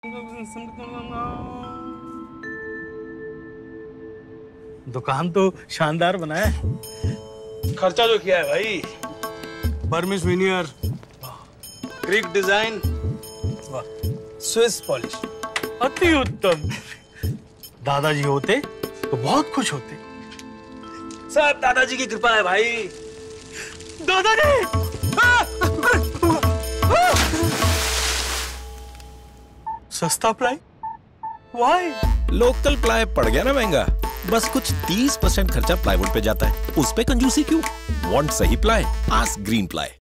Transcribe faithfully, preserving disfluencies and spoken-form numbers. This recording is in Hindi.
दुकान तो शानदार बनाया है। खर्चा जो किया है भाई, Burmese veneer, Greek design, Swiss polish, अति उत्तम। दादाजी होते तो बहुत खुश होते। सब दादाजी की कृपा है भाई। दादाजी! सस्ता प्लाई? Why? लोकल प्लाई पड़ गया ना महंगा, बस कुछ तीस परसेंट खर्चा प्लाईवुड पे जाता है, उस पे कंजूसी क्यों? वांट सही प्लाई, आस्क ग्रीन प्लाई।